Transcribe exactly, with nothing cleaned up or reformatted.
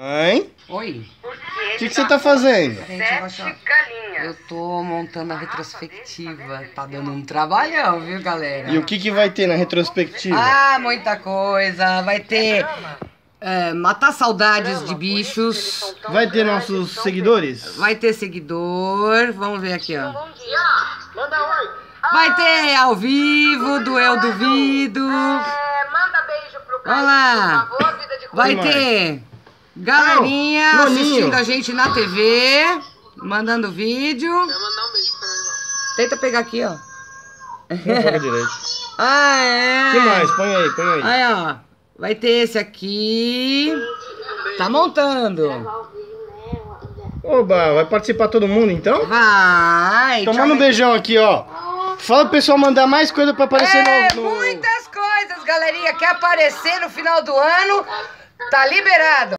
Hein? Oi. O que, que você tá fazendo? Gente, eu, acho... eu tô montando a retrospectiva. Tá dando um trabalhão, viu, galera? E o que, que vai ter na retrospectiva? Ah, muita coisa. Vai ter... É, matar saudades de bichos. Vai ter nossos seguidores? Vai ter seguidor. Vamos ver aqui, ó. Bom dia. Manda oi. Vai ter ao vivo do Eu Duvido. É, manda beijo pro Caio, Olá. por favor, vida de Vai mais? ter galerinha Ah, Noninho. assistindo a gente na T V, mandando vídeo. Quero mandar um beijo pro irmão. Tenta pegar aqui, ó. Não foca direito. Ah, é. O que mais? Põe aí, põe aí. Aí, ó. Vai ter esse aqui. Tá montando. Oba, vai participar todo mundo então? Vai. Tomando um beijão aqui, ó. Fala pro pessoal mandar mais coisa pra aparecer É, no... no... muitas coisas, galerinha. Quer aparecer no final do ano? Tá liberado.